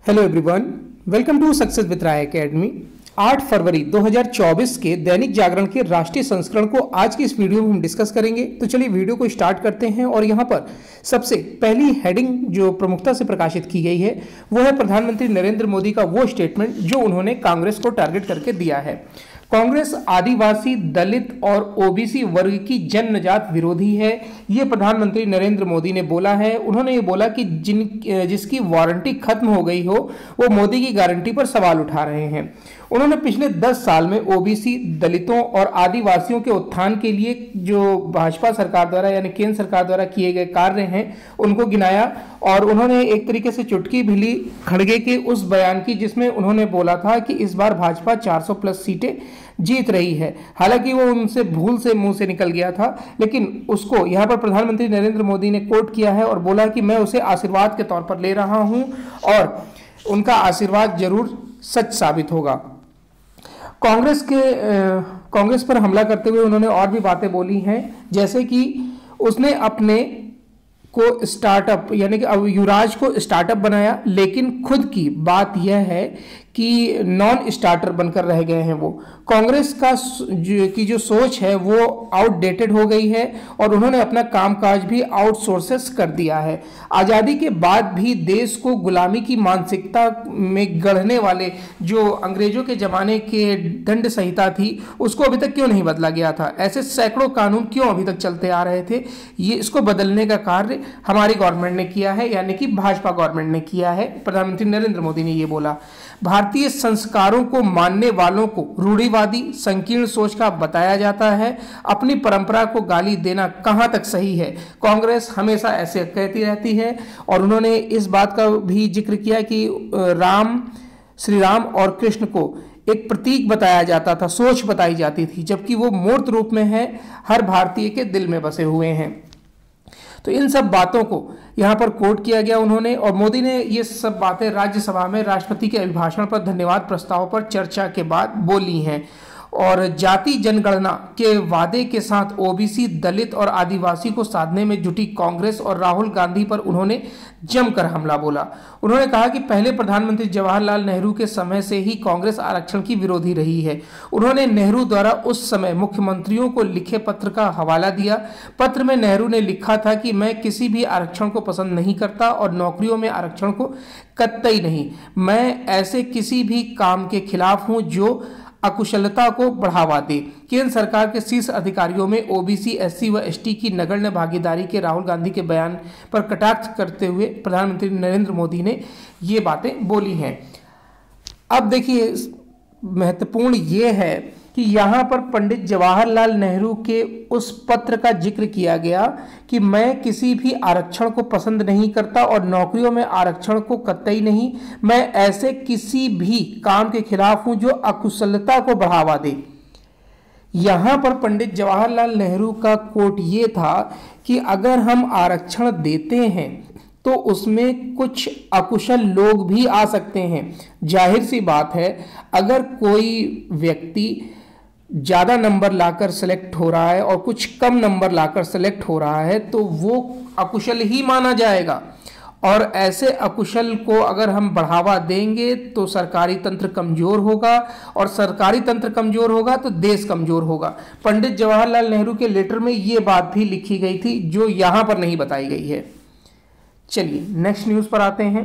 Hello everyone, welcome to success with Rai academy. 8 फरवरी 2024 के दैनिक जागरण के राष्ट्रीय संस्करण को आज की इस वीडियो में हम डिस्कस करेंगे। तो चलिए वीडियो को स्टार्ट करते हैं। और यहाँ पर सबसे पहली हेडिंग जो प्रमुखता से प्रकाशित की गई है वो है प्रधानमंत्री नरेंद्र मोदी का वो स्टेटमेंट जो उन्होंने कांग्रेस को टारगेट करके दिया है। कांग्रेस आदिवासी, दलित और ओबीसी वर्ग की जन्मजात विरोधी है, ये प्रधानमंत्री नरेंद्र मोदी ने बोला है। उन्होंने ये बोला कि जिसकी वारंटी खत्म हो गई हो वो मोदी की गारंटी पर सवाल उठा रहे हैं। उन्होंने पिछले 10 साल में ओबीसी, दलितों और आदिवासियों के उत्थान के लिए जो भाजपा सरकार द्वारा यानी केंद्र सरकार द्वारा किए गए कार्य हैं उनको गिनाया। और उन्होंने एक तरीके से चुटकी भी ली खड़गे के उस बयान की जिसमें उन्होंने बोला था कि इस बार भाजपा 400 प्लस सीटें जीत रही है। हालांकि वो उनसे भूल से मुंह से निकल गया था, लेकिन उसको यहाँ पर प्रधानमंत्री नरेंद्र मोदी ने कोट किया है और बोला कि मैं उसे आशीर्वाद के तौर पर ले रहा हूं और उनका आशीर्वाद जरूर सच साबित होगा। कांग्रेस पर हमला करते हुए उन्होंने और भी बातें बोली हैं, जैसे कि उसने अपने को स्टार्टअप यानी कि अब युवराज को स्टार्टअप बनाया, लेकिन खुद की बात यह है कि नॉन स्टार्टर बनकर रह गए हैं। वो कांग्रेस का की जो सोच है वो आउटडेटेड हो गई है और उन्होंने अपना कामकाज भी आउटसोर्सेस कर दिया है। आज़ादी के बाद भी देश को गुलामी की मानसिकता में गढ़ने वाले जो अंग्रेजों के ज़माने के दंड संहिता थी उसको अभी तक क्यों नहीं बदला गया था? ऐसे सैकड़ों कानून क्यों अभी तक चलते आ रहे थे? ये इसको बदलने का कार्य हमारी गवर्नमेंट ने किया है, यानी कि भाजपा गवर्नमेंट ने किया है। प्रधानमंत्री नरेंद्र मोदी ने ये बोला। भारतीय संस्कारों को मानने वालों को रूढ़िवादी, संकीर्ण सोच का बताया जाता है। अपनी परंपरा को गाली देना कहां तक सही है? कांग्रेस हमेशा ऐसे कहती रहती है। और उन्होंने इस बात का भी जिक्र किया कि श्री राम और कृष्ण को एक प्रतीक बताया जाता था, सोच बताई जाती थी, जबकि वो मूर्त रूप में है, हर भारतीय के दिल में बसे हुए हैं। तो इन सब बातों को यहाँ पर कोट किया गया उन्होंने। और मोदी ने ये सब बातें राज्यसभा में राष्ट्रपति के अभिभाषण पर धन्यवाद प्रस्ताव पर चर्चा के बाद बोली हैं। और जाति जनगणना के वादे के साथ ओबीसी, दलित और आदिवासी को साधने में जुटी कांग्रेस और राहुल गांधी पर उन्होंने जमकर हमला बोला। उन्होंने कहा कि पहले प्रधानमंत्री जवाहरलाल नेहरू के समय से ही कांग्रेस आरक्षण की विरोधी रही है। उन्होंने नेहरू द्वारा उस समय मुख्यमंत्रियों को लिखे पत्र का हवाला दिया। पत्र में नेहरू ने लिखा था कि मैं किसी भी आरक्षण को पसंद नहीं करता और नौकरियों में आरक्षण को कतई नहीं। मैं ऐसे किसी भी काम के खिलाफ हूं जो अकुशलता को बढ़ावा दे। केंद्र सरकार के शीर्ष अधिकारियों में ओबीसी, एससी व एसटी की नगण्य भागीदारी के राहुल गांधी के बयान पर कटाक्ष करते हुए प्रधानमंत्री नरेंद्र मोदी ने ये बातें बोली हैं। अब देखिए, महत्वपूर्ण ये है कि यहाँ पर पंडित जवाहरलाल नेहरू के उस पत्र का जिक्र किया गया कि मैं किसी भी आरक्षण को पसंद नहीं करता और नौकरियों में आरक्षण को कतई नहीं। मैं ऐसे किसी भी काम के खिलाफ हूं जो अकुशलता को बढ़ावा दे। यहाँ पर पंडित जवाहरलाल नेहरू का कोट ये था कि अगर हम आरक्षण देते हैं तो उसमें कुछ अकुशल लोग भी आ सकते हैं। जाहिर सी बात है, अगर कोई व्यक्ति ज़्यादा नंबर लाकर सेलेक्ट हो रहा है और कुछ कम नंबर लाकर सेलेक्ट हो रहा है तो वो अकुशल ही माना जाएगा। और ऐसे अकुशल को अगर हम बढ़ावा देंगे तो सरकारी तंत्र कमज़ोर होगा और सरकारी तंत्र कमज़ोर होगा तो देश कमज़ोर होगा। पंडित जवाहरलाल नेहरू के लेटर में ये बात भी लिखी गई थी जो यहाँ पर नहीं बताई गई है। चलिए नेक्स्ट न्यूज़ पर आते हैं।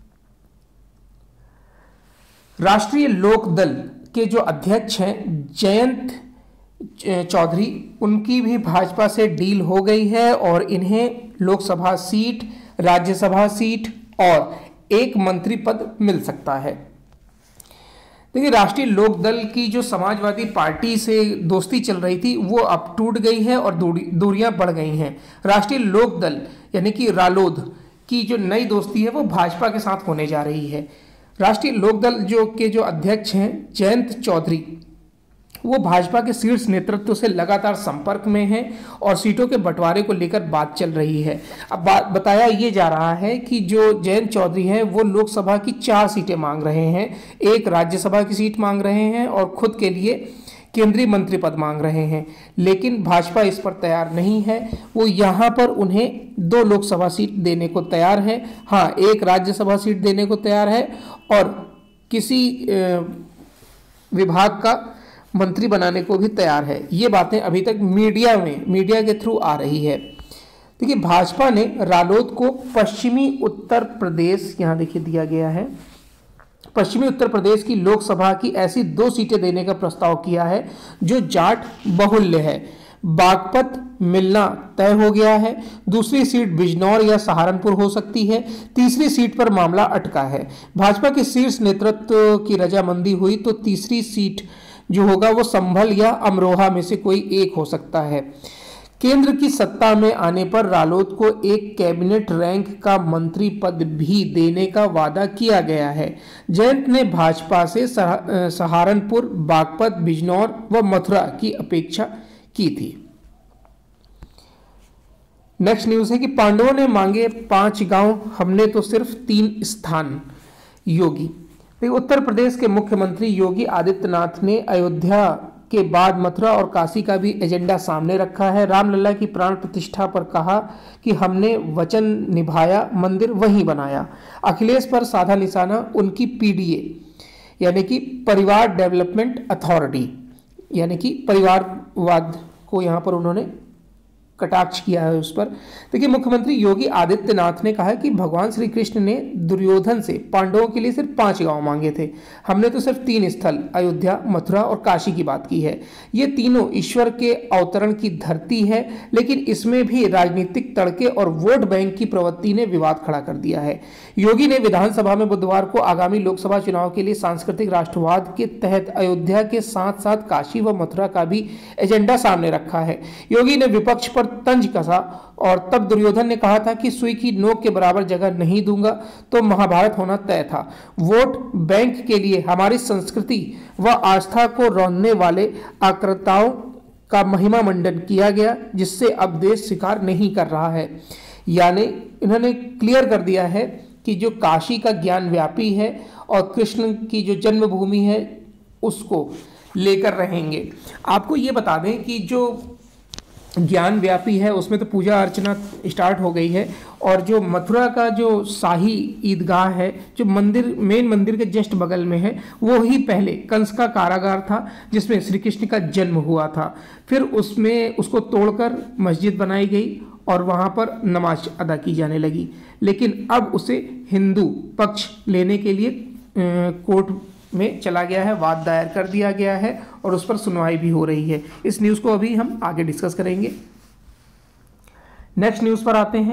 राष्ट्रीय लोकदल के जो अध्यक्ष हैं जयंत चौधरी, उनकी भी भाजपा से डील हो गई है और इन्हें लोकसभा सीट, राज्यसभा सीट और एक मंत्री पद मिल सकता है। देखिए, राष्ट्रीय लोकदल की जो समाजवादी पार्टी से दोस्ती चल रही थी वो अब टूट गई है और दूरियां बढ़ गई हैं। राष्ट्रीय लोकदल यानी कि रालोद की जो नई दोस्ती है वो भाजपा के साथ होने जा रही है। राष्ट्रीय लोकदल जो अध्यक्ष हैं जयंत चौधरी, वो भाजपा के शीर्ष नेतृत्व से लगातार संपर्क में हैं और सीटों के बंटवारे को लेकर बात चल रही है। अब बताया ये जा रहा है कि जो जयंत चौधरी हैं वो लोकसभा की 4 सीटें मांग रहे हैं, एक राज्यसभा की सीट मांग रहे हैं और खुद के लिए केंद्रीय मंत्री पद मांग रहे हैं, लेकिन भाजपा इस पर तैयार नहीं है। वो यहाँ पर उन्हें 2 लोकसभा सीट देने को तैयार है, हाँ 1 राज्यसभा सीट देने को तैयार है और किसी विभाग का मंत्री बनाने को भी तैयार है। ये बातें अभी तक मीडिया के थ्रू आ रही है। देखिए, भाजपा ने रालोद को पश्चिमी उत्तर प्रदेश, यहाँ देखिए दिया गया है, पश्चिमी उत्तर प्रदेश की लोकसभा की ऐसी 2 सीटें देने का प्रस्ताव किया है जो जाट बहुल्य है। बागपत मिलना तय हो गया है, दूसरी सीट बिजनौर या सहारनपुर हो सकती है, तीसरी सीट पर मामला अटका है। भाजपा के शीर्ष नेतृत्व की रजामंदी हुई तो तीसरी सीट जो होगा वो संभल या अमरोहा में से कोई एक हो सकता है। केंद्र की सत्ता में आने पर रालोद को एक कैबिनेट रैंक का मंत्री पद भी देने का वादा किया गया है। जयंत ने भाजपा से सहारनपुर, बागपत, बिजनौर व मथुरा की अपेक्षा की थी। नेक्स्ट न्यूज है कि पांडवों ने मांगे 5 गांव, हमने तो सिर्फ 3 स्थान। योगी, उत्तर प्रदेश के मुख्यमंत्री योगी आदित्यनाथ ने अयोध्या के बाद मथुरा और काशी का भी एजेंडा सामने रखा है। रामलला की प्राण प्रतिष्ठा पर कहा कि हमने वचन निभाया, मंदिर वहीं बनाया। अखिलेश पर साधा निशाना उनकी पीडीए यानी कि परिवार डेवलपमेंट अथॉरिटी, यानी कि परिवारवाद को यहाँ पर उन्होंने कटाक्ष किया है उस पर। देखिए, मुख्यमंत्री योगी आदित्यनाथ ने कहा कि भगवान श्री कृष्ण ने दुर्योधन से पांडवों के लिए सिर्फ 5 गांव मांगे थे, हमने तो सिर्फ 3 स्थल अयोध्या, मथुरा और काशी की बात की है। ये तीनों ईश्वर के अवतरण की धरती है, लेकिन इसमें भी राजनीतिक तड़के और वोट बैंक की प्रवृत्ति ने विवाद खड़ा कर दिया है। योगी ने विधानसभा में बुधवार को आगामी लोकसभा चुनाव के लिए सांस्कृतिक राष्ट्रवाद के तहत अयोध्या के साथ साथ काशी व मथुरा का भी एजेंडा सामने रखा है। योगी ने विपक्ष पर तंज कसा और तब दुर्योधन ने कहा था कि सुई की नोक के बराबर जगह नहीं दूंगा, तो महाभारत होना तय था। वोट बैंक के लिए हमारी संस्कृति व आस्था को रौंदने वाले आक्रांताओं का महिमा मंडन किया गया, जिससे अब देश स्वीकार नहीं कर रहा है। यानी इन्होंने क्लियर कर दिया है कि जो काशी का ज्ञान व्यापी है और कृष्ण की जो जन्मभूमि है उसको लेकर रहेंगे। आपको ये बता दें कि जो ज्ञान व्यापी है उसमें तो पूजा अर्चना स्टार्ट हो गई है, और जो मथुरा का जो शाही ईदगाह है जो मेन मंदिर के जस्ट बगल में है, वो ही पहले कंस का कारागार था जिसमें श्री कृष्ण का जन्म हुआ था। फिर उसको तोड़कर मस्जिद बनाई गई और वहाँ पर नमाज अदा की जाने लगी, लेकिन अब उसे हिंदू पक्ष लेने के लिए कोर्ट में चला गया है, वाद दायर कर दिया गया है और उस पर सुनवाई भी हो रही है। इस न्यूज़ को अभी हम आगे डिस्कस करेंगे। नेक्स्ट न्यूज़ पर आते हैं।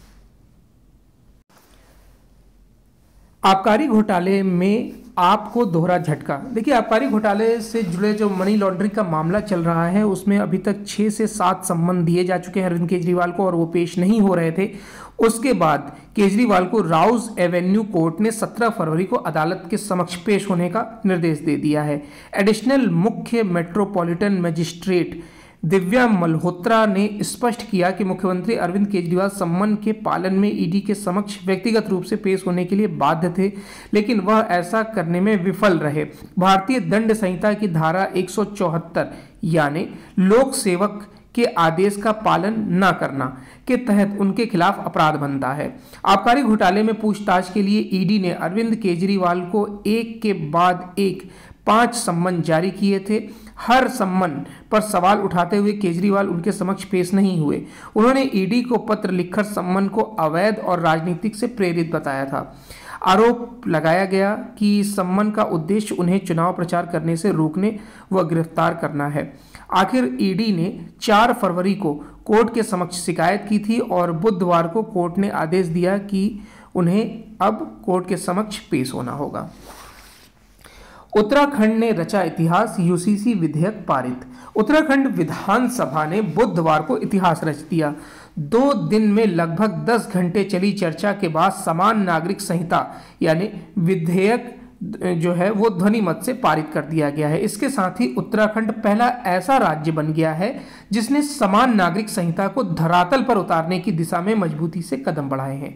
आबकारी घोटाले में आपको दोहरा झटका। देखिए, आबकारी घोटाले से जुड़े जो मनी लॉन्ड्रिंग का मामला चल रहा है उसमें अभी तक 6 से 7 सम्मन दिए जा चुके हैं अरविंद केजरीवाल को और वो पेश नहीं हो रहे थे। उसके बाद केजरीवाल को राउज एवेन्यू कोर्ट ने 17 फरवरी को अदालत के समक्ष पेश होने का निर्देश दे दिया है। एडिशनल मुख्य मेट्रोपॉलिटन मजिस्ट्रेट दिव्या मल्होत्रा ने स्पष्ट किया कि मुख्यमंत्री अरविंद केजरीवाल सम्मन के पालन में ईडी के समक्ष व्यक्तिगत रूप से पेश होने के लिए बाध्य थे, लेकिन वह ऐसा करने में विफल रहे। भारतीय दंड संहिता की धारा 174 यानी लोक सेवक के आदेश का पालन न करना के तहत उनके खिलाफ अपराध बनता है। आबकारी घोटाले में पूछताछ के लिए ईडी ने अरविंद केजरीवाल को एक के बाद एक 5 सम्मन जारी किए थे। हर सम्मन पर सवाल उठाते हुए केजरीवाल उनके समक्ष पेश नहीं हुए। उन्होंने ईडी को पत्र लिखकर सम्मन को अवैध और राजनीतिक से प्रेरित बताया था। आरोप लगाया गया कि सम्मन का उद्देश्य उन्हें चुनाव प्रचार करने से रोकने व गिरफ्तार करना है। आखिर ईडी ने 4 फरवरी को कोर्ट के समक्ष शिकायत की थी और बुधवार को कोर्ट ने आदेश दिया कि उन्हें अब कोर्ट के समक्ष पेश होना होगा। उत्तराखंड ने रचा इतिहास, यूसीसी विधेयक पारित। उत्तराखंड विधानसभा ने बुधवार को इतिहास रच दिया। 2 दिन में लगभग 10 घंटे चली चर्चा के बाद समान नागरिक संहिता यानी विधेयक जो है वो ध्वनि मत से पारित कर दिया गया है। इसके साथ ही उत्तराखंड पहला ऐसा राज्य बन गया है जिसने समान नागरिक संहिता को धरातल पर उतारने की दिशा में मजबूती से कदम बढ़ाए हैं।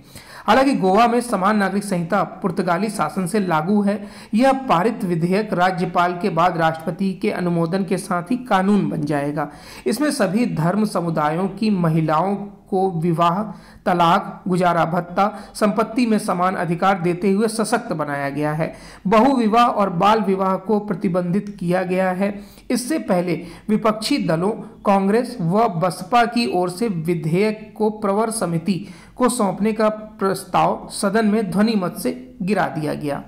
हालांकि गोवा में समान नागरिक संहिता पुर्तगाली शासन से लागू है। यह पारित विधेयक राज्यपाल के बाद राष्ट्रपति के अनुमोदन के साथ ही कानून बन जाएगा। इसमें सभी धर्म समुदायों की महिलाओं को विवाह, तलाक, गुजारा भत्ता, संपत्ति में समान अधिकार देते हुए सशक्त बनाया गया है। बहुविवाह और बाल विवाह को प्रतिबंधित किया गया है। इससे पहले विपक्षी दलों कांग्रेस व बसपा की ओर से विधेयक को प्रवर समिति को सौंपने का प्रस्ताव सदन में ध्वनि मत से गिरा दिया गया।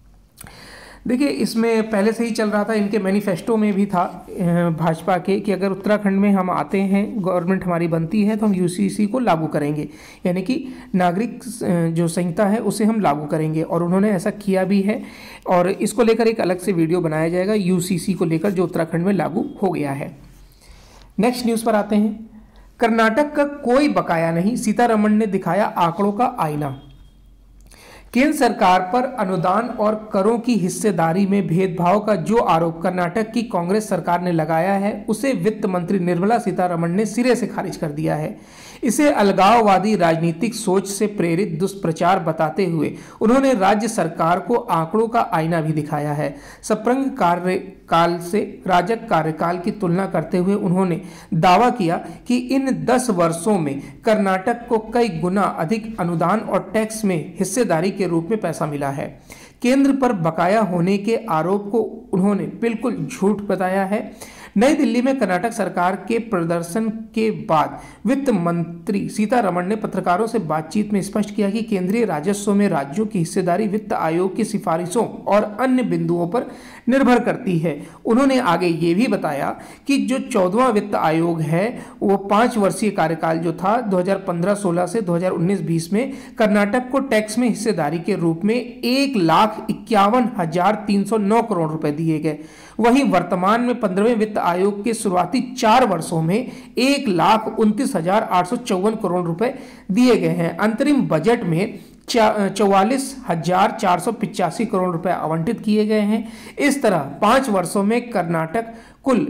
देखिए, इसमें पहले से ही चल रहा था, इनके मैनिफेस्टो में भी था भाजपा के कि अगर उत्तराखंड में हम आते हैं, गवर्नमेंट हमारी बनती है, तो हम यूसीसी को लागू करेंगे, यानी कि नागरिक जो संहिता है उसे हम लागू करेंगे। और उन्होंने ऐसा किया भी है और इसको लेकर एक अलग से वीडियो बनाया जाएगा यूसीसी को लेकर, जो उत्तराखंड में लागू हो गया है। नेक्स्ट न्यूज़ पर आते हैं। कर्नाटक का कोई बकाया नहीं, सीतारमण ने दिखाया आंकड़ों का आईना। केंद्र सरकार पर अनुदान और करों की हिस्सेदारी में भेदभाव का जो आरोप कर्नाटक की कांग्रेस सरकार ने लगाया है, उसे वित्त मंत्री निर्मला सीतारमण ने सिरे से खारिज कर दिया है। इसे अलगाववादी राजनीतिक सोच से प्रेरित दुष्प्रचार बताते हुए उन्होंने राज्य सरकार को आंकड़ों का आईना भी दिखाया है। सप्रंग कार्यकाल से राजग कार्यकाल की तुलना करते हुए उन्होंने दावा किया कि इन 10 वर्षों में कर्नाटक को कई गुना अधिक अनुदान और टैक्स में हिस्सेदारी के रूप में पैसा मिला है। केंद्र पर बकाया होने के आरोप को उन्होंने बिल्कुल झूठ बताया है। नई दिल्ली में कर्नाटक सरकार के प्रदर्शन के बाद वित्त मंत्री सीतारमण ने पत्रकारों से बातचीत में स्पष्ट किया कि केंद्रीय राजस्व में राज्यों की हिस्सेदारी वित्त आयोग की सिफारिशों और अन्य बिंदुओं पर निर्भर करती है। उन्होंने आगे ये भी बताया कि जो 14वां वित्त आयोग है वो 5 वर्षीय कार्यकाल जो था 2015-16 से 2019-20 में कर्नाटक को टैक्स में हिस्सेदारी के रूप में 1,51,309 करोड़ रुपए दिए गए। वहीं वर्तमान में 15वें वित्त आयोग के शुरुआती 4 वर्षों में 1,29,854 करोड़ रुपए दिए गए हैं। अंतरिम बजट में 44,485 करोड़ रुपए आवंटित किए गए हैं। इस तरह 5 वर्षों में कर्नाटक कुल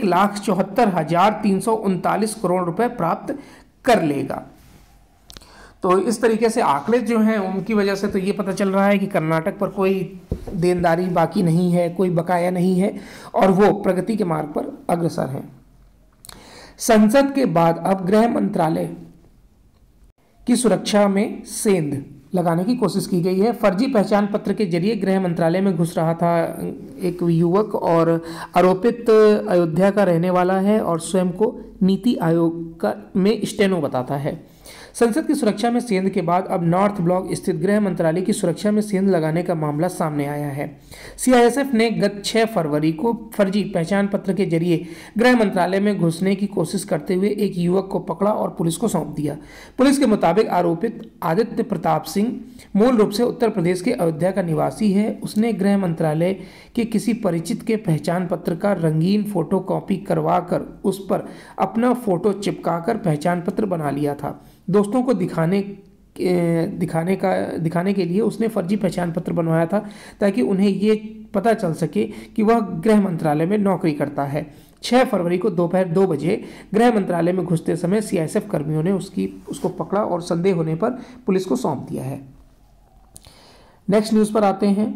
1,74,339 करोड़ रुपए प्राप्त कर लेगा। तो इस तरीके से आंकड़े जो हैं उनकी वजह से तो ये पता चल रहा है कि कर्नाटक पर कोई देनदारी बाकी नहीं है, कोई बकाया नहीं है और वो प्रगति के मार्ग पर अग्रसर है। संसद के बाद अब गृह मंत्रालय की सुरक्षा में सेंध लगाने की कोशिश की गई है। फर्जी पहचान पत्र के जरिए गृह मंत्रालय में घुस रहा था एक युवक और आरोपित अयोध्या का रहने वाला है और स्वयं को नीति आयोग का में स्टेनो बताता है। संसद की सुरक्षा में सेंध के बाद अब नॉर्थ ब्लॉक स्थित गृह मंत्रालय की सुरक्षा में सेंध लगाने का मामला सामने आया है। सीआईएसएफ ने गत 6 फरवरी को फर्जी पहचान पत्र के जरिए गृह मंत्रालय में घुसने की कोशिश करते हुए एक युवक को पकड़ा और पुलिस को सौंप दिया। पुलिस के मुताबिक आरोपित आदित्य प्रताप सिंह मूल रूप से उत्तर प्रदेश के अयोध्या का निवासी है। उसने गृह मंत्रालय के किसी परिचित के पहचान पत्र का रंगीन फोटो कॉपी करवा कर उस पर अपना फोटो चिपकाकर पहचान पत्र बना लिया था। दोस्तों को दिखाने के लिए उसने फर्जी पहचान पत्र बनवाया था ताकि उन्हें ये पता चल सके कि वह गृह मंत्रालय में नौकरी करता है। 6 फरवरी को दोपहर 2 बजे गृह मंत्रालय में घुसते समय सीआईएसएफ कर्मियों ने उसको पकड़ा और संदेह होने पर पुलिस को सौंप दिया है। नेक्स्ट न्यूज़ पर आते हैं।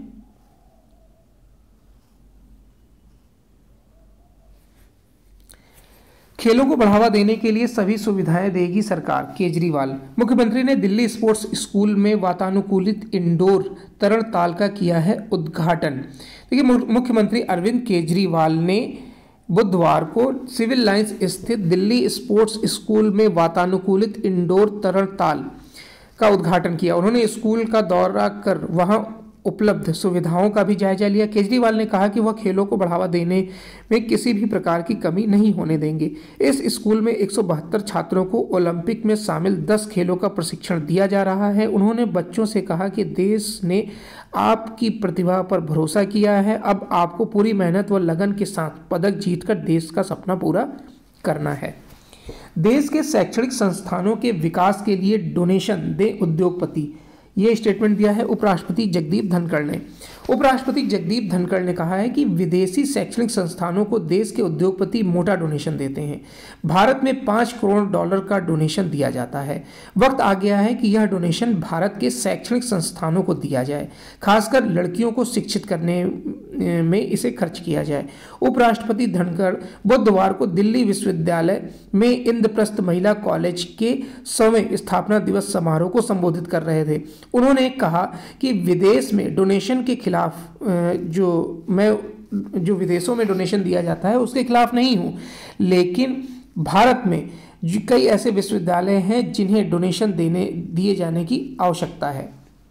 खेलों को बढ़ावा देने के लिए सभी सुविधाएं देगी सरकार, केजरीवाल। मुख्यमंत्री ने दिल्ली स्पोर्ट्स स्कूल में वातानुकूलित इंडोर तरण ताल का किया है उद्घाटन। देखिए, मुख्यमंत्री अरविंद केजरीवाल ने बुधवार को सिविल लाइंस स्थित दिल्ली स्पोर्ट्स स्कूल में वातानुकूलित इंडोर तरण ताल का उद्घाटन किया। उन्होंने स्कूल का दौरा कर वहां उपलब्ध सुविधाओं का भी जायजा लिया। केजरीवाल ने कहा कि वह खेलों को बढ़ावा देने में किसी भी प्रकार की कमी नहीं होने देंगे। इस स्कूल में 172 छात्रों को ओलंपिक में शामिल 10 खेलों का प्रशिक्षण दिया जा रहा है। उन्होंने बच्चों से कहा कि देश ने आपकी प्रतिभा पर भरोसा किया है, अब आपको पूरी मेहनत व लगन के साथ पदक जीतकर देश का सपना पूरा करना है। देश के शैक्षणिक संस्थानों के विकास के लिए डोनेशन दे उद्योगपति, ये स्टेटमेंट दिया है उपराष्ट्रपति जगदीप धनखड़ ने। उपराष्ट्रपति जगदीप धनखड़ ने कहा है कि विदेशी शैक्षणिक संस्थानों को देश के उद्योगपति मोटा डोनेशन देते हैं। भारत में $5 करोड़ का डोनेशन दिया जाता है। वक्त आ गया है कि यह डोनेशन भारत के शैक्षणिक संस्थानों को दिया जाए, खासकर लड़कियों को शिक्षित करने में इसे खर्च किया जाए। उपराष्ट्रपति धनखड़ बुधवार को दिल्ली विश्वविद्यालय में इंद्रप्रस्थ महिला कॉलेज के 100वें स्थापना दिवस समारोह को संबोधित कर रहे थे। उन्होंने कहा कि विदेश में डोनेशन के खिलाफ जो विदेशों में डोनेशन दिया जाता है उसके खिलाफ नहीं हूं, लेकिन भारत में कई ऐसे विश्वविद्यालय हैं जिन्हें डोनेशन दिए जाने की आवश्यकता है।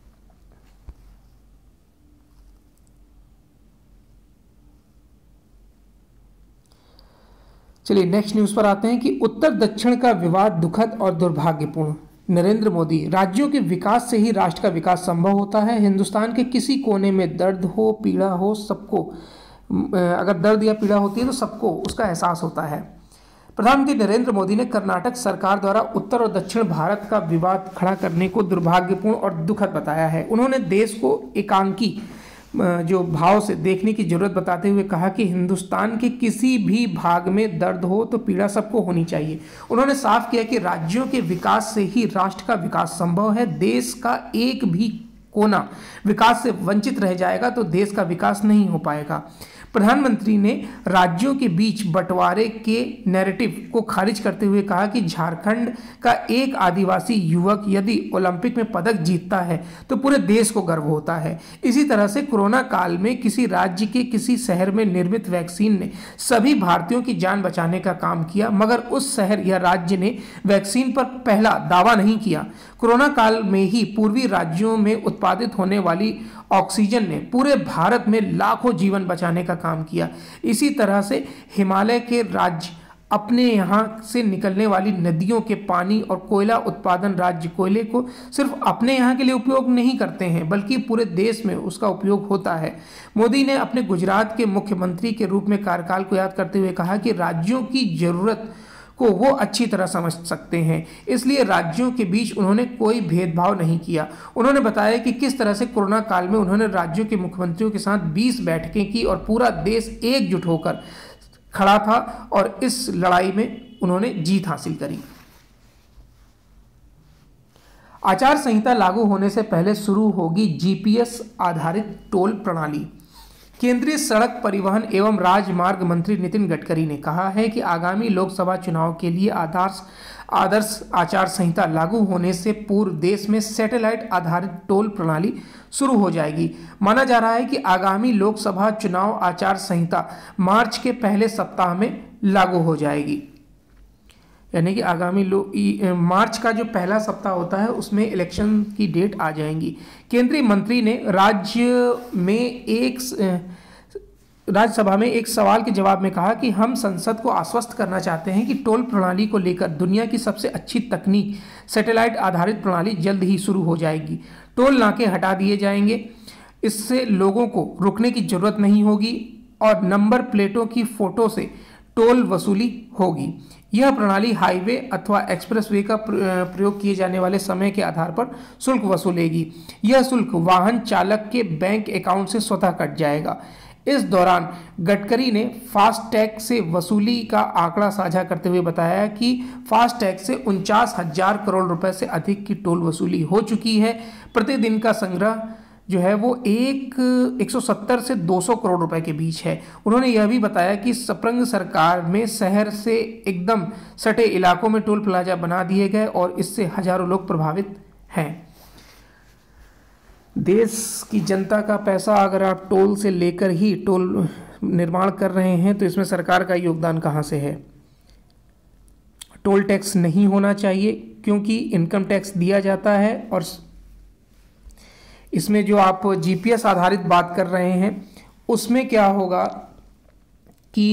चलिए नेक्स्ट न्यूज पर आते हैं कि उत्तर दक्षिण का विवाद दुखद और दुर्भाग्यपूर्ण। नरेंद्र मोदी, राज्यों के विकास से ही राष्ट्र का विकास संभव होता है। हिंदुस्तान के किसी कोने में दर्द हो, पीड़ा हो, सबको अगर दर्द या पीड़ा होती है तो सबको उसका एहसास होता है। प्रधानमंत्री नरेंद्र मोदी ने कर्नाटक सरकार द्वारा उत्तर और दक्षिण भारत का विवाद खड़ा करने को दुर्भाग्यपूर्ण और दुखद बताया है। उन्होंने देश को एकांकी जो भाव से देखने की जरूरत बताते हुए कहा कि हिंदुस्तान के किसी भी भाग में दर्द हो तो पीड़ा सबको होनी चाहिए। उन्होंने साफ किया कि राज्यों के विकास से ही राष्ट्र का विकास संभव है। देश का एक भी कोना विकास से वंचित रह जाएगा तो देश का विकास नहीं हो पाएगा। प्रधानमंत्री ने राज्यों के बीच बंटवारे के नैरेटिव को खारिज करते हुए कहा कि झारखंड का एक आदिवासी युवक यदि ओलंपिक में पदक जीतता है तो पूरे देश को गर्व होता है। इसी तरह से कोरोना काल में किसी राज्य के किसी शहर में निर्मित वैक्सीन ने सभी भारतीयों की जान बचाने का काम किया, मगर उस शहर या राज्य ने वैक्सीन पर पहला दावा नहीं किया। कोरोना काल में ही पूर्वी राज्यों में उत्पादित होने वाली ऑक्सीजन ने पूरे भारत में लाखों जीवन बचाने का काम किया। इसी तरह से हिमालय के राज्य अपने यहाँ से निकलने वाली नदियों के पानी और कोयला उत्पादन राज्य कोयले को सिर्फ अपने यहाँ के लिए उपयोग नहीं करते हैं बल्कि पूरे देश में उसका उपयोग होता है। मोदी ने अपने गुजरात के मुख्यमंत्री के रूप में कार्यकाल को याद करते हुए कहा कि राज्यों की जरूरत को वो अच्छी तरह समझ सकते हैं, इसलिए राज्यों के बीच उन्होंने कोई भेदभाव नहीं किया। उन्होंने बताया कि किस तरह से कोरोना काल में उन्होंने राज्यों के मुख्यमंत्रियों के साथ 20 बैठकें की और पूरा देश एकजुट होकर खड़ा था और इस लड़ाई में उन्होंने जीत हासिल करी। आचार संहिता लागू होने से पहले शुरू होगी जीपीएस आधारित टोल प्रणाली। केंद्रीय सड़क परिवहन एवं राजमार्ग मंत्री नितिन गडकरी ने कहा है कि आगामी लोकसभा चुनाव के लिए आदर्श आचार संहिता लागू होने से पूर्व देश में सैटेलाइट आधारित टोल प्रणाली शुरू हो जाएगी। माना जा रहा है कि आगामी लोकसभा चुनाव आचार संहिता मार्च के पहले सप्ताह में लागू हो जाएगी, यानी कि आगामी मार्च का जो पहला सप्ताह होता है उसमें इलेक्शन की डेट आ जाएंगी। केंद्रीय मंत्री ने राज्यसभा में एक सवाल के जवाब में कहा कि हम संसद को आश्वस्त करना चाहते हैं कि टोल प्रणाली को लेकर दुनिया की सबसे अच्छी तकनीक सैटेलाइट आधारित प्रणाली जल्द ही शुरू हो जाएगी। टोल नाके हटा दिए जाएंगे, इससे लोगों को रुकने की जरूरत नहीं होगी और नंबर प्लेटों की फोटो से टोल वसूली होगी। यह प्रणाली हाईवे अथवा एक्सप्रेसवे का प्रयोग किए जाने वाले समय के आधार पर शुल्क वसूलेगी। यह शुल्क वाहन चालक के बैंक अकाउंट से स्वतः कट जाएगा। इस दौरान गडकरी ने फास्टैग से वसूली का आंकड़ा साझा करते हुए बताया कि फास्टैग से 49,000 करोड़ रुपए से अधिक की टोल वसूली हो चुकी है। प्रतिदिन का संग्रह जो है वो 170 से 200 करोड़ रुपए के बीच है। उन्होंने यह भी बताया कि स्प्रंग सरकार में शहर से एकदम सटे इलाकों में टोल प्लाजा बना दिए गए और इससे हजारों लोग प्रभावित हैं। देश की जनता का पैसा अगर आप टोल से लेकर ही टोल निर्माण कर रहे हैं तो इसमें सरकार का योगदान कहाँ से है। टोल टैक्स नहीं होना चाहिए क्योंकि इनकम टैक्स दिया जाता है और इसमें जो आप जीपीएस आधारित बात कर रहे हैं उसमें क्या होगा कि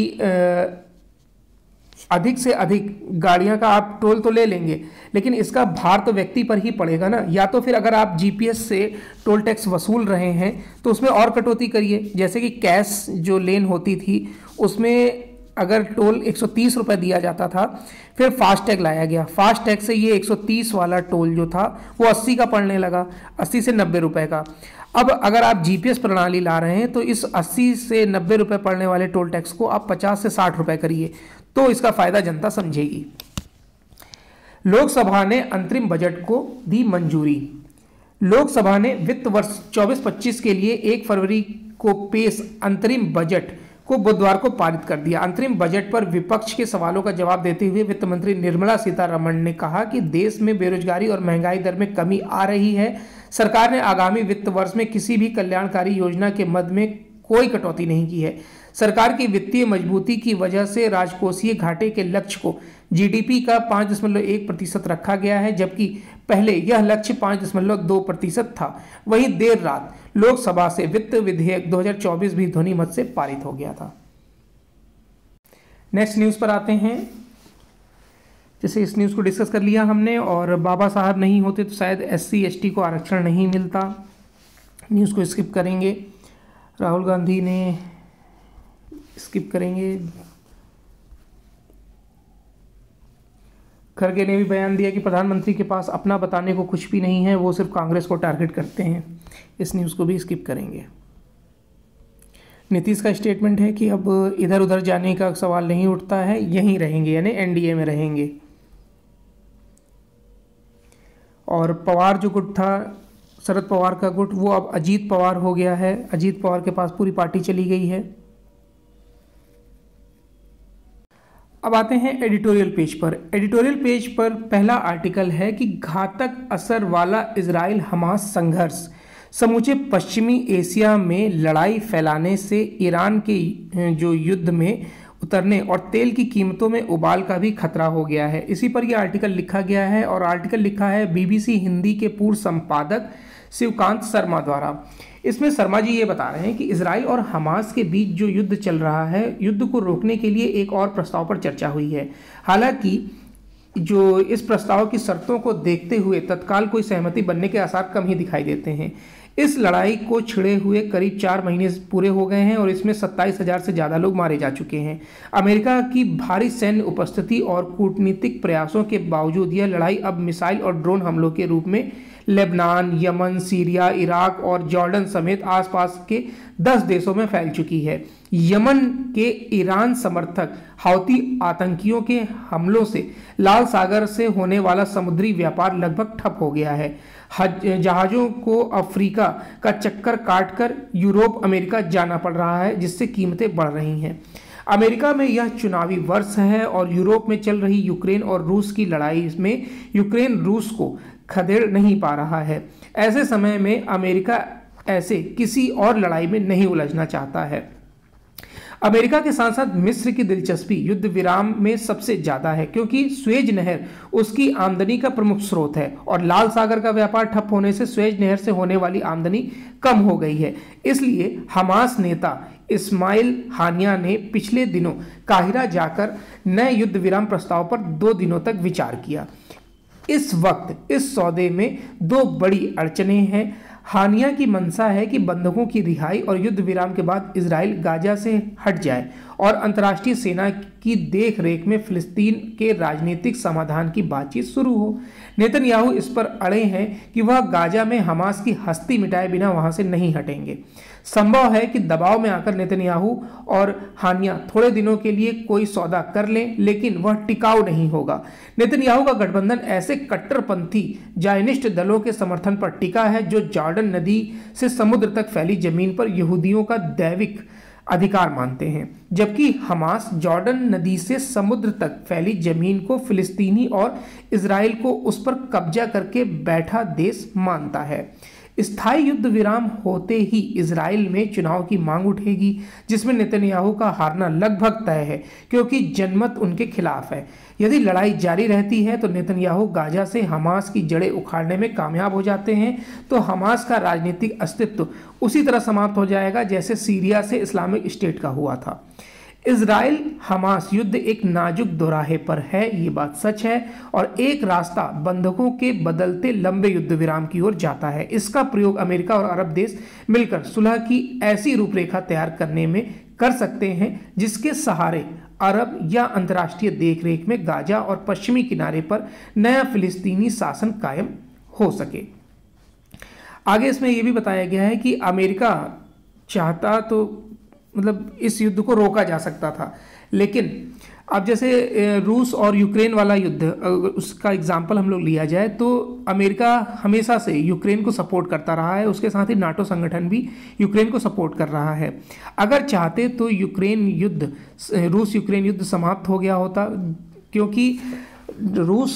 अधिक से अधिक गाड़ियां का आप टोल तो ले लेंगे लेकिन इसका भार तो व्यक्ति पर ही पड़ेगा ना। या तो फिर अगर आप जीपीएस से टोल टैक्स वसूल रहे हैं तो उसमें और कटौती करिए, जैसे कि कैश जो लेन होती थी उसमें अगर टोल 130 रुपये दिया जाता था, फिर फास्टैग लाया गया। फास्टैग से ये 130 वाला टोल जो था वो 80 का पड़ने लगा, 80 से 90 रुपये का। अब अगर आप जीपीएस प्रणाली ला रहे हैं तो इस 80 से 90 रुपये पड़ने वाले टोल टैक्स को आप 50 से 60 रुपये करिए, तो इसका फायदा जनता समझेगी। लोकसभा ने अंतरिम बजट को दी मंजूरी। लोकसभा ने वित्त वर्ष 24-25 के लिए 1 फरवरी को पेश अंतरिम बजट को बुधवार को पारित कर दिया। अंतरिम बजट पर विपक्ष के सवालों का जवाब देते हुए वित्त मंत्री निर्मला सीतारमण ने कहा कि देश में बेरोजगारी और महंगाई दर में कमी आ रही है। सरकार ने आगामी वित्त वर्ष में किसी भी कल्याणकारी योजना के मद में कोई कटौती नहीं की है। सरकार की वित्तीय मजबूती की वजह से राजकोषीय घाटे के लक्ष्य को जीडीपी का 5.1% रखा गया है, जबकि पहले यह लक्ष्य 5.2% था। वहीं देर रात लोकसभा से वित्त विधेयक 2024 भी ध्वनि मत से पारित हो गया था। नेक्स्ट न्यूज़ पर आते हैं। जैसे इस न्यूज़ को डिस्कस कर लिया हमने, और बाबा साहब नहीं होते तो शायद SC ST को आरक्षण नहीं मिलता। न्यूज़ को स्किप करेंगे। राहुल गांधी ने स्किप करेंगे। खड़गे ने भी बयान दिया कि प्रधानमंत्री के पास अपना बताने को कुछ भी नहीं है, वो सिर्फ कांग्रेस को टारगेट करते हैं। इस न्यूज़ को भी स्किप करेंगे। नीतीश का स्टेटमेंट है कि अब इधर उधर जाने का सवाल नहीं उठता है, यहीं रहेंगे, यानी एनडीए में रहेंगे। और पवार जो गुट था, शरद पवार का गुट, वो अब अजीत पवार हो गया है। अजीत पवार के पास पूरी पार्टी चली गई है। अब आते हैं एडिटोरियल पेज पर। एडिटोरियल पेज पर पहला आर्टिकल है कि घातक असर वाला इजराइल हमास संघर्ष, समूचे पश्चिमी एशिया में लड़ाई फैलाने से ईरान के जो युद्ध में उतरने और तेल की कीमतों में उबाल का भी खतरा हो गया है। इसी पर यह आर्टिकल लिखा गया है, और आर्टिकल लिखा है बीबीसी हिंदी के पूर्व संपादक शिवकांत शर्मा द्वारा। इसमें शर्मा जी ये बता रहे हैं कि इजराइल और हमास के बीच जो युद्ध चल रहा है, युद्ध को रोकने के लिए एक और प्रस्ताव पर चर्चा हुई है। हालांकि जो इस प्रस्ताव की शर्तों को देखते हुए तत्काल कोई सहमति बनने के आसार कम ही दिखाई देते हैं। इस लड़ाई को छिड़े हुए करीब 4 महीने पूरे हो गए हैं और इसमें 27,000 से ज़्यादा लोग मारे जा चुके हैं। अमेरिका की भारी सैन्य उपस्थिति और कूटनीतिक प्रयासों के बावजूद यह लड़ाई अब मिसाइल और ड्रोन हमलों के रूप में लेबनान, यमन, सीरिया, इराक और जॉर्डन समेत आसपास के 10 देशों में फैल चुकी है। यमन के ईरान समर्थक हौती आतंकियों के हमलों से लाल सागर से होने वाला समुद्री व्यापार लगभग ठप हो गया है। जहाज़ों को अफ्रीका का चक्कर काटकर यूरोप, अमेरिका जाना पड़ रहा है, जिससे कीमतें बढ़ रही हैं। अमेरिका में यह चुनावी वर्ष है और यूरोप में चल रही यूक्रेन और रूस की लड़ाई में यूक्रेन रूस को खदेड़ नहीं पा रहा है। ऐसे समय में अमेरिका ऐसे किसी और लड़ाई में नहीं उलझना चाहता है। अमेरिका के साथ साथ मिस्र की दिलचस्पी युद्ध विराम में सबसे ज्यादा है, क्योंकि स्वेज नहर उसकी आमदनी का प्रमुख स्रोत है और लाल सागर का व्यापार ठप होने से स्वेज नहर से होने वाली आमदनी कम हो गई है। इसलिए हमास नेता इस्माइल हानिया ने पिछले दिनों काहिरा जाकर नए युद्ध विराम प्रस्ताव पर 2 दिनों तक विचार किया। इस वक्त इस सौदे में 2 बड़ी अड़चनें हैं। हानिया की मंशा है कि बंधकों की रिहाई और युद्ध विराम के बाद इजराइल गाजा से हट जाए और अंतर्राष्ट्रीय सेना की देखरेख में फिलिस्तीन के राजनीतिक समाधान की बातचीत शुरू हो। नेतन्याहू इस पर अड़े हैं कि वह गाजा में हमास की हस्ती मिटाए बिना वहां से नहीं हटेंगे। संभव है कि दबाव में आकर नेतन्याहू और हानिया थोड़े दिनों के लिए कोई सौदा कर लें, लेकिन वह टिकाऊ नहीं होगा। नेतन्याहू का गठबंधन ऐसे कट्टरपंथी जायनिस्ट दलों के समर्थन पर टिका है जो जॉर्डन नदी से समुद्र तक फैली जमीन पर यहूदियों का दैविक अधिकार मानते हैं, जबकि हमास जॉर्डन नदी से समुद्र तक फैली जमीन को फिलिस्तीनी और इजराइल को उस पर कब्जा करके बैठा देश मानता है। स्थायी युद्ध विराम होते ही इजराइल में चुनाव की मांग उठेगी, जिसमें नेतन्याहू का हारना लगभग तय है, क्योंकि जनमत उनके खिलाफ है। यदि लड़ाई जारी रहती है तो नेतन्याहू गाजा से हमास की जड़ें उखाड़ने में कामयाब हो जाते हैं तो हमास का राजनीतिक अस्तित्व उसी तरह समाप्त हो जाएगा जैसे सीरिया से इस्लामिक स्टेट का हुआ था। इजराइल हमास युद्ध एक नाजुक दोराहे पर है, ये बात सच है, और एक रास्ता बंधकों के बदलते लंबे युद्ध विराम की ओर जाता है। इसका प्रयोग अमेरिका और अरब देश मिलकर सुलह की ऐसी रूपरेखा तैयार करने में कर सकते हैं जिसके सहारे अरब या अंतर्राष्ट्रीय देखरेख में गाजा और पश्चिमी किनारे पर नया फिलिस्तीनी शासन कायम हो सके। आगे इसमें यह भी बताया गया है कि अमेरिका चाहता तो मतलब इस युद्ध को रोका जा सकता था, लेकिन अब जैसे रूस और यूक्रेन वाला युद्ध, उसका एग्जाम्पल हम लोग लिया जाए तो अमेरिका हमेशा से यूक्रेन को सपोर्ट करता रहा है, उसके साथ ही नाटो संगठन भी यूक्रेन को सपोर्ट कर रहा है। अगर चाहते तो रूस यूक्रेन युद्ध समाप्त हो गया होता, क्योंकि रूस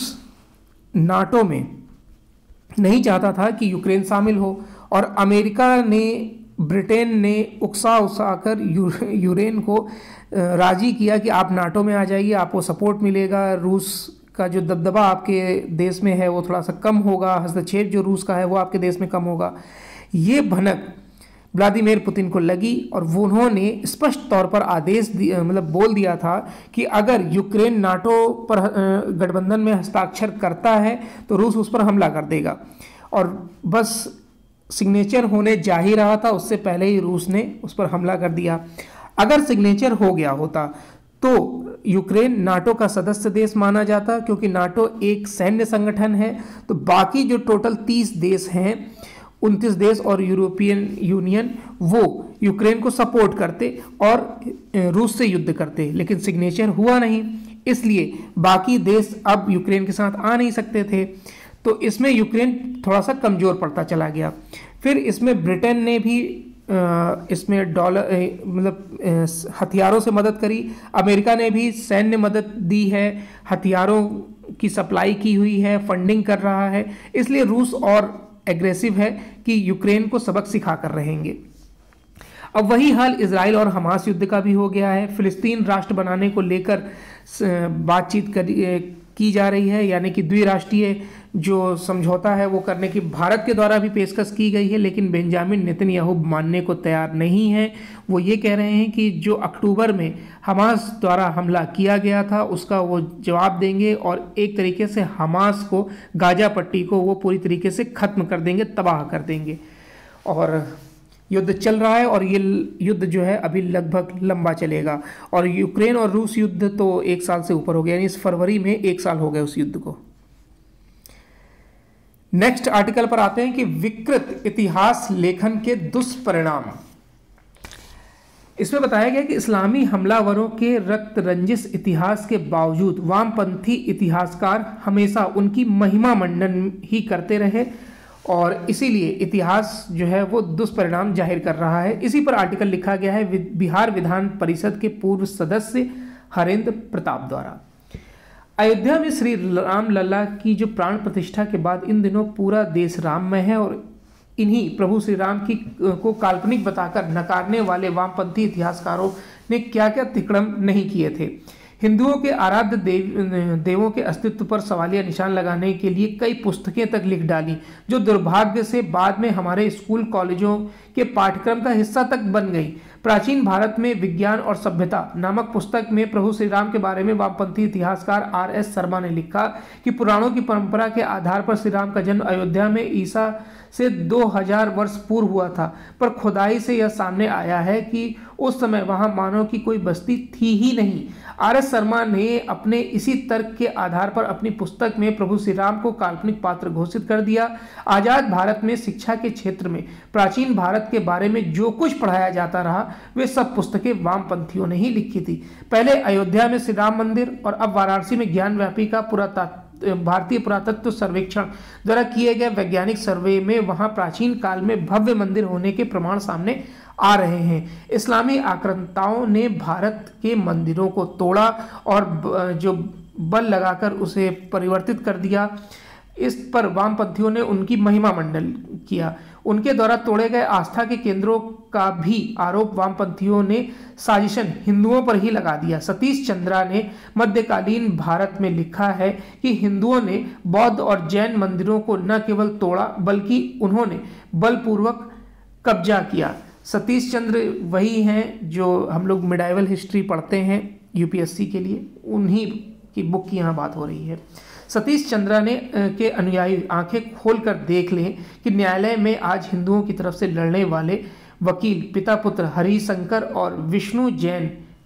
नाटो में नहीं चाहता था कि यूक्रेन शामिल हो, और अमेरिका ने ब्रिटेन ने उकसा कर यूक्रेन को राजी किया कि आप नाटो में आ जाइए, आपको सपोर्ट मिलेगा, रूस का जो दबदबा आपके देश में है वो थोड़ा सा कम होगा, हस्तक्षेप जो रूस का है वो आपके देश में कम होगा। ये भनक व्लादिमीर पुतिन को लगी और उन्होंने स्पष्ट तौर पर आदेश मतलब बोल दिया था कि अगर यूक्रेन नाटो पर गठबंधन में हस्ताक्षर करता है तो रूस उस पर हमला कर देगा, और बस सिग्नेचर होने जा ही रहा था, उससे पहले ही रूस ने उस पर हमला कर दिया। अगर सिग्नेचर हो गया होता तो यूक्रेन नाटो का सदस्य देश माना जाता, क्योंकि नाटो एक सैन्य संगठन है, तो बाकी जो टोटल 30 देश हैं, 29 देश और यूरोपियन यूनियन, वो यूक्रेन को सपोर्ट करते और रूस से युद्ध करते, लेकिन सिग्नेचर हुआ नहीं, इसलिए बाकी देश अब यूक्रेन के साथ आ नहीं सकते थे, तो इसमें यूक्रेन थोड़ा सा कमज़ोर पड़ता चला गया। फिर इसमें ब्रिटेन ने भी इसमें डॉलर मतलब हथियारों से मदद करी, अमेरिका ने भी सैन्य मदद दी है, हथियारों की सप्लाई की हुई है, फंडिंग कर रहा है, इसलिए रूस और एग्रेसिव है कि यूक्रेन को सबक सिखा कर रहेंगे। अब वही हाल इजराइल और हमास युद्ध का भी हो गया है। फिलिस्तीन राष्ट्र बनाने को लेकर बातचीत की जा रही है, यानी कि द्विराष्ट्रीय जो समझौता है वो करने की भारत के द्वारा भी पेशकश की गई है, लेकिन बेंजामिन नेतन्याहू मानने को तैयार नहीं है। वो ये कह रहे हैं कि जो अक्टूबर में हमास द्वारा हमला किया गया था उसका वो जवाब देंगे, और एक तरीके से हमास को, गाजा पट्टी को वो पूरी तरीके से ख़त्म कर देंगे, तबाह कर देंगे। और युद्ध चल रहा है और ये युद्ध जो है अभी लगभग लंबा चलेगा, और यूक्रेन और रूस युद्ध तो 1 साल से ऊपर हो गया, यानी इस फरवरी में 1 साल हो गए उस युद्ध को। नेक्स्ट आर्टिकल पर आते हैं कि विकृत इतिहास लेखन के दुष्परिणाम। इसमें बताया गया कि इस्लामी हमलावरों के रक्त रंजिश इतिहास के बावजूद वामपंथी इतिहासकार हमेशा उनकी महिमा मंडन ही करते रहे, और इसीलिए इतिहास जो है वो दुष्परिणाम जाहिर कर रहा है। इसी पर आर्टिकल लिखा गया है बिहार विधान परिषद के पूर्व सदस्य हरेंद्र प्रताप द्वारा। अयोध्या में श्री राम लला की जो प्राण प्रतिष्ठा के बाद इन दिनों पूरा देश राममय है, और इन्हीं प्रभु श्री राम को काल्पनिक बताकर नकारने वाले वामपंथी इतिहासकारों ने क्या क्या तिकड़म नहीं किए थे। हिंदुओं के आराध्य देवों के अस्तित्व पर सवालिया निशान लगाने के लिए कई पुस्तकें तक लिख डाली, जो दुर्भाग्य से बाद में हमारे स्कूल कॉलेजों के पाठ्यक्रम का हिस्सा तक बन गई। प्राचीन भारत में विज्ञान और सभ्यता नामक पुस्तक में प्रभु श्री राम के बारे में वामपंथी इतिहासकार R.S. शर्मा ने लिखा कि पुराणों की परंपरा के आधार पर श्री राम का जन्म अयोध्या में ईसा से 2000 वर्ष पूर्व हुआ था, पर खुदाई से यह सामने आया है कि उस समय वहां मानव की कोई बस्ती थी ही नहीं। R.S. शर्मा ने अपने इसी तर्क के आधार पर अपनी पुस्तक में प्रभु श्री राम को काल्पनिक पात्र घोषित कर दिया। आजाद भारत में शिक्षा के क्षेत्र में प्राचीन भारत के बारे में जो कुछ पढ़ाया जाता रहा वे सब पुस्तकें वामपंथियों ने ही लिखी थी। पहले अयोध्या में श्री राम मंदिर और अब वाराणसी में ज्ञानव्यापी का भारतीय पुरातत्व सर्वेक्षण द्वारा किए गए वैज्ञानिक सर्वे में वहां प्राचीन काल में भव्य मंदिर होने के प्रमाण सामने आ रहे हैं। इस्लामी आक्रांताओं ने भारत के मंदिरों को तोड़ा और जो बल लगाकर उसे परिवर्तित कर दिया। इस पर वामपंथियों ने उनकी महिमा मंडल किया। उनके द्वारा तोड़े गए आस्था के केंद्रों का भी आरोप वामपंथियों ने साजिशन हिंदुओं पर ही लगा दिया। सतीश चंद्रा ने मध्यकालीन भारत में लिखा है कि हिंदुओं ने बौद्ध और जैन मंदिरों को न केवल तोड़ा बल्कि उन्होंने बलपूर्वक कब्जा किया। सतीश चंद्र वही हैं जो हम लोग मिडाइवल हिस्ट्री पढ़ते हैं यूपीएससी के लिए, उन्हीं की बुक की यहाँ बात हो रही है। सतीश चंद्रा ने के अनुयायी आंखें खोलकर देख लें कि न्यायालय में आज हिंदुओं की तरफ से लड़ने वाले वकील पिता पुत्र हरिशंकर और विष्णु जैन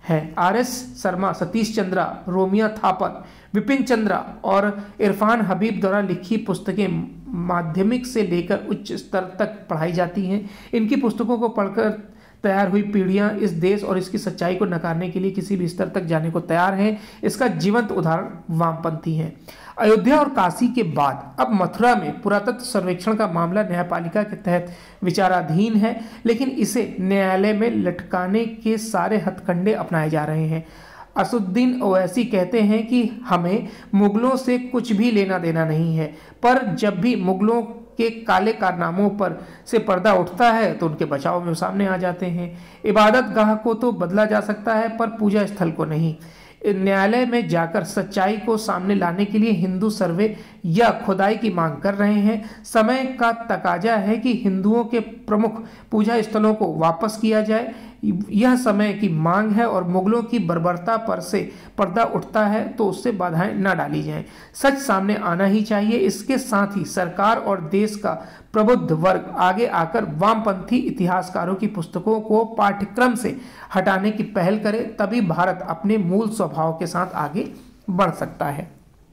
हैं। RS शर्मा, सतीश चंद्रा, रोमिया थापर, विपिन चंद्रा और इरफान हबीब द्वारा लिखी पुस्तकें माध्यमिक से लेकर उच्च स्तर तक पढ़ाई जाती हैं। इनकी पुस्तकों को पढ़कर तैयार हुई पीढ़ियां इस देश और इसकी सच्चाई को नकारने के लिए किसी भी स्तर तक जाने को तैयार हैं। इसका जीवंत उदाहरण वामपंथी हैं। अयोध्या और काशी के बाद अब मथुरा में पुरातत्व सर्वेक्षण का मामला न्यायपालिका के तहत विचाराधीन है, लेकिन इसे न्यायालय में लटकाने के सारे हथकंडे अपनाए जा रहे हैं। असुद्दीन ओवैसी कहते हैं कि हमें मुगलों से कुछ भी लेना देना नहीं है, पर जब भी मुगलों के काले कारनामों पर से पर्दा उठता है तो उनके बचाव में वो सामने आ जाते हैं। इबादत गाह को तो बदला जा सकता है पर पूजा स्थल को नहीं। न्यायालय में जाकर सच्चाई को सामने लाने के लिए हिंदू सर्वे या खुदाई की मांग कर रहे हैं। समय का तकाजा है कि हिंदुओं के प्रमुख पूजा स्थलों को वापस किया जाए। यह समय की मांग है और मुगलों की बर्बरता पर से पर्दा उठता है तो उससे बाधाएं न डाली जाएं। सच सामने आना ही चाहिए। इसके साथ ही सरकार और देश का प्रबुद्ध वर्ग आगे आकर वामपंथी इतिहासकारों की पुस्तकों को पाठ्यक्रम से हटाने की पहल करे, तभी भारत अपने मूल स्वभाव के साथ आगे बढ़ सकता है।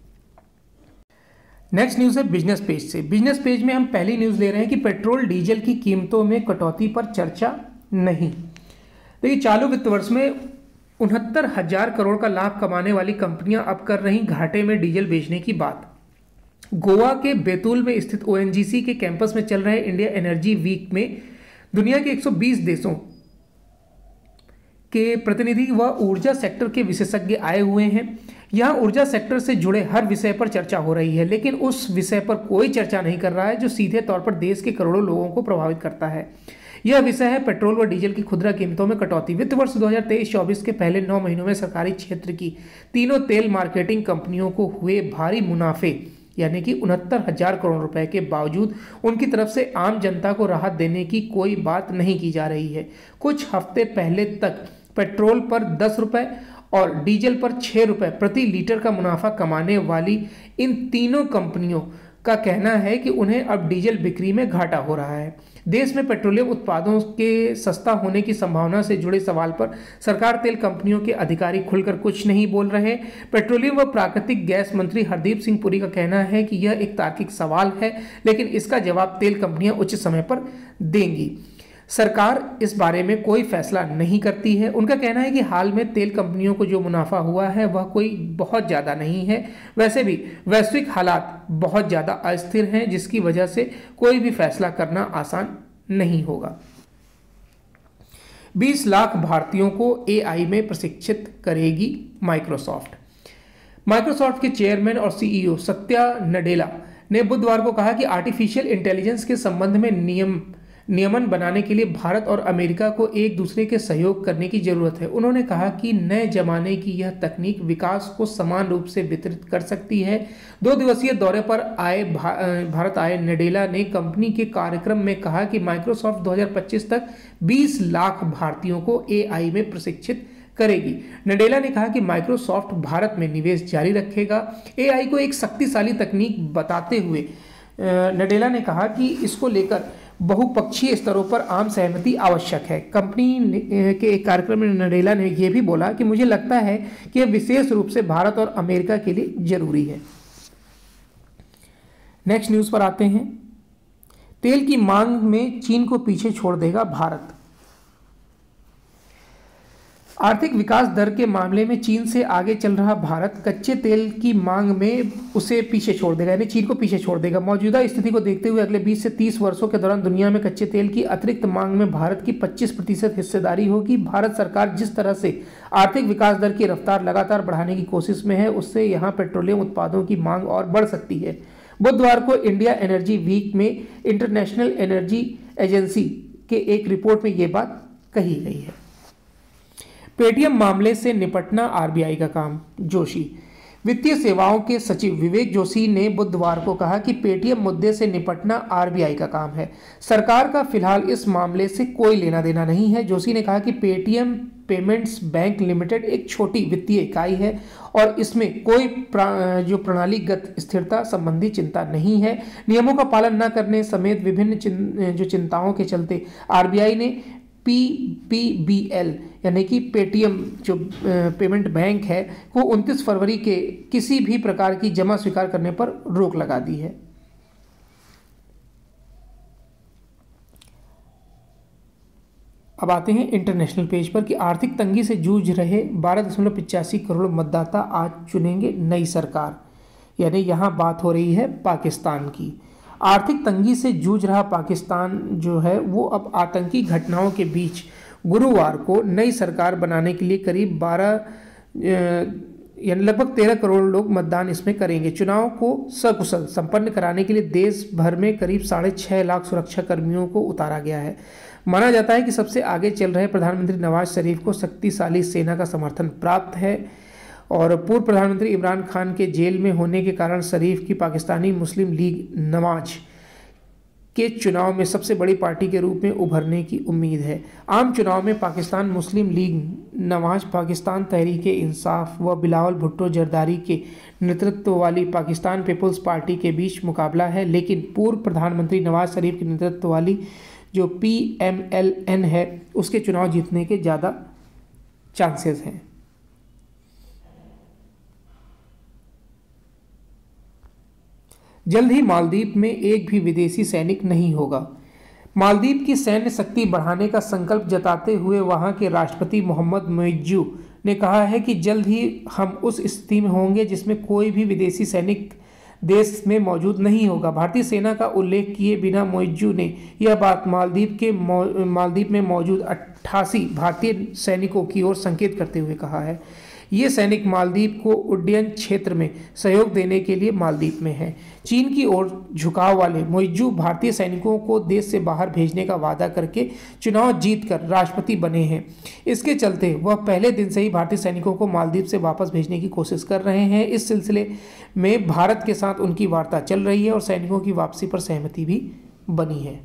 नेक्स्ट न्यूज़ है बिजनेस पेज से। बिजनेस पेज में हम पहली न्यूज़ ले रहे हैं कि पेट्रोल डीजल की कीमतों में कटौती पर चर्चा नहीं। देखिए, चालू वित्त वर्ष में 69,000 करोड़ का लाभ कमाने वाली कंपनियां अब कर रही घाटे में डीजल बेचने की बात। गोवा के बैतूल में स्थित ONGC के कैंपस में चल रहे इंडिया एनर्जी वीक में दुनिया के 120 देशों के प्रतिनिधि व ऊर्जा सेक्टर के विशेषज्ञ आए हुए हैं। यहाँ ऊर्जा सेक्टर से जुड़े हर विषय पर चर्चा हो रही है, लेकिन उस विषय पर कोई चर्चा नहीं कर रहा है जो सीधे तौर पर देश के करोड़ों लोगों को प्रभावित करता है। यह विषय है पेट्रोल व डीजल की खुदरा कीमतों में कटौती। वित्त वर्ष 2023-24 के पहले 9 महीनों में सरकारी क्षेत्र की तीनों तेल मार्केटिंग कंपनियों को हुए भारी मुनाफे यानी कि 69,000 करोड़ रुपए के बावजूद उनकी तरफ से आम जनता को राहत देने की कोई बात नहीं की जा रही है। कुछ हफ्ते पहले तक पेट्रोल पर 10 रुपए और डीजल पर 6 रुपए प्रति लीटर का मुनाफा कमाने वाली इन तीनों कंपनियों का कहना है कि उन्हें अब डीजल बिक्री में घाटा हो रहा है। देश में पेट्रोलियम उत्पादों के सस्ता होने की संभावना से जुड़े सवाल पर सरकार तेल कंपनियों के अधिकारी खुलकर कुछ नहीं बोल रहे। पेट्रोलियम व प्राकृतिक गैस मंत्री हरदीप सिंह पुरी का कहना है कि यह एक तार्किक सवाल है, लेकिन इसका जवाब तेल कंपनियां उचित समय पर देंगी। सरकार इस बारे में कोई फैसला नहीं करती है। उनका कहना है कि हाल में तेल कंपनियों को जो मुनाफा हुआ है वह कोई बहुत ज़्यादा नहीं है। वैसे भी वैश्विक हालात बहुत ज़्यादा अस्थिर हैं, जिसकी वजह से कोई भी फैसला करना आसान नहीं होगा। 20 लाख भारतीयों को AI में प्रशिक्षित करेगी माइक्रोसॉफ्ट। माइक्रोसॉफ्ट के चेयरमैन और CEO सत्या नडेला ने बुधवार को कहा कि आर्टिफिशियल इंटेलिजेंस के संबंध में नियमन बनाने के लिए भारत और अमेरिका को एक दूसरे के सहयोग करने की जरूरत है। उन्होंने कहा कि नए जमाने की यह तकनीक विकास को समान रूप से वितरित कर सकती है। 2 दिवसीय दौरे पर भारत आए नडेला ने कंपनी के कार्यक्रम में कहा कि माइक्रोसॉफ्ट 2025 तक 20 लाख भारतीयों को AI में प्रशिक्षित करेगी। नडेला ने कहा कि माइक्रोसॉफ्ट भारत में निवेश जारी रखेगा। AI को एक शक्तिशाली तकनीक बताते हुए नडेला ने कहा कि इसको लेकर बहुपक्षीय स्तरों पर आम सहमति आवश्यक है। कंपनी के एक कार्यक्रम में नडेला ने यह भी बोला कि मुझे लगता है कि यह विशेष रूप से भारत और अमेरिका के लिए जरूरी है। नेक्स्ट न्यूज़ पर आते हैं। तेल की मांग में चीन को पीछे छोड़ देगा भारत। आर्थिक विकास दर के मामले में चीन से आगे चल रहा भारत कच्चे तेल की मांग में उसे पीछे छोड़ देगा, यानी चीन को पीछे छोड़ देगा। मौजूदा स्थिति को देखते हुए अगले 20 से 30 वर्षों के दौरान दुनिया में कच्चे तेल की अतिरिक्त मांग में भारत की 25% हिस्सेदारी होगी। भारत सरकार जिस तरह से आर्थिक विकास दर की रफ्तार लगातार बढ़ाने की कोशिश में है, उससे यहाँ पेट्रोलियम उत्पादों की मांग और बढ़ सकती है। बुधवार को इंडिया एनर्जी वीक में इंटरनेशनल एनर्जी एजेंसी के एक रिपोर्ट में ये बात कही गई है। पेटीएम मामले से निपटना RBI का काम। जोशी। वित्तीय सेवाओं के सचिव विवेक जोशी ने बुधवार को कहा कि पेटीएम मुद्दे से निपटना RBI का काम है। सरकार का फिलहाल इस मामले से कोई लेना देना नहीं है। जोशी ने कहा कि पेटीएम पेमेंट्स बैंक लिमिटेड एक छोटी वित्तीय इकाई है और इसमें कोई प्रणालीगत स्थिरता संबंधी चिंता नहीं है। नियमों का पालन न करने समेत विभिन्न चिंताओं के चलते RBI ने PBBL यानी कि पेटीएम जो पेमेंट बैंक है वो 29 फरवरी के किसी भी प्रकार की जमा स्वीकार करने पर रोक लगा दी है। अब आते हैं इंटरनेशनल पेज पर कि आर्थिक तंगी से जूझ रहे 12.85 करोड़ मतदाता आज चुनेंगे नई सरकार, यानी यहाँ बात हो रही है पाकिस्तान की। आर्थिक तंगी से जूझ रहा पाकिस्तान जो है वो अब आतंकी घटनाओं के बीच गुरुवार को नई सरकार बनाने के लिए करीब 12 यानी लगभग 13 करोड़ लोग मतदान इसमें करेंगे। चुनाव को सकुशल संपन्न कराने के लिए देश भर में करीब 6.5 लाख सुरक्षा कर्मियों को उतारा गया है। माना जाता है कि सबसे आगे चल रहे प्रधानमंत्री नवाज शरीफ को शक्तिशाली सेना का समर्थन प्राप्त है और पूर्व प्रधानमंत्री इमरान खान के जेल में होने के कारण शरीफ की पाकिस्तानी मुस्लिम लीग नवाज के चुनाव में सबसे बड़ी पार्टी के रूप में उभरने की उम्मीद है। आम चुनाव में पाकिस्तान मुस्लिम लीग नवाज पाकिस्तान तहरीक-ए-इंसाफ व बिलावल भुट्टो जरदारी के नेतृत्व वाली पाकिस्तान पीपल्स पार्टी के बीच मुकाबला है, लेकिन पूर्व प्रधानमंत्री नवाज शरीफ के नेतृत्व वाली जो PMLN है उसके चुनाव जीतने के ज़्यादा चांसेस हैं। जल्द ही मालदीव में एक भी विदेशी सैनिक नहीं होगा। मालदीव की सैन्य शक्ति बढ़ाने का संकल्प जताते हुए वहां के राष्ट्रपति मोहम्मद मुइज्जू ने कहा है कि जल्द ही हम उस स्थिति में होंगे जिसमें कोई भी विदेशी सैनिक देश में मौजूद नहीं होगा। भारतीय सेना का उल्लेख किए बिना मुइज्जू ने यह बात मालदीव में मौजूद 88 भारतीय सैनिकों की ओर संकेत करते हुए कहा है। ये सैनिक मालदीव को उड्डयन क्षेत्र में सहयोग देने के लिए मालदीव में हैं। चीन की ओर झुकाव वाले मुइज्जू भारतीय सैनिकों को देश से बाहर भेजने का वादा करके चुनाव जीतकर राष्ट्रपति बने हैं। इसके चलते वह पहले दिन से ही भारतीय सैनिकों को मालदीव से वापस भेजने की कोशिश कर रहे हैं। इस सिलसिले में भारत के साथ उनकी वार्ता चल रही है और सैनिकों की वापसी पर सहमति भी बनी है।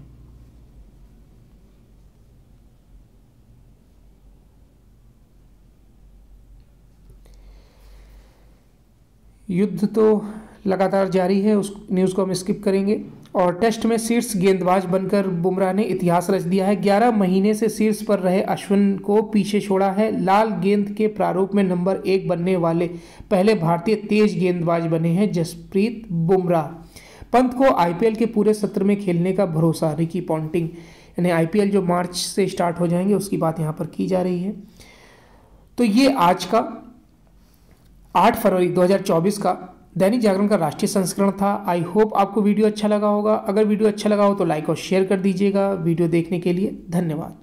युद्ध तो लगातार जारी है, उस न्यूज़ को हम स्किप करेंगे। और टेस्ट में शीर्ष गेंदबाज बनकर बुमराह ने इतिहास रच दिया है। 11 महीने से शीर्ष पर रहे अश्विन को पीछे छोड़ा है। लाल गेंद के प्रारूप में नंबर 1 बनने वाले पहले भारतीय तेज गेंदबाज बने हैं जसप्रीत बुमराह। पंत को IPL के पूरे सत्र में खेलने का भरोसा, रिकी पॉन्टिंग, यानी IPL जो मार्च से स्टार्ट हो जाएंगे उसकी बात यहाँ पर की जा रही है। तो ये आज का 8 फरवरी 2024 का दैनिक जागरण का राष्ट्रीय संस्करण था। आई होप आपको वीडियो अच्छा लगा होगा। अगर वीडियो अच्छा लगा हो तो लाइक और शेयर कर दीजिएगा। वीडियो देखने के लिए धन्यवाद।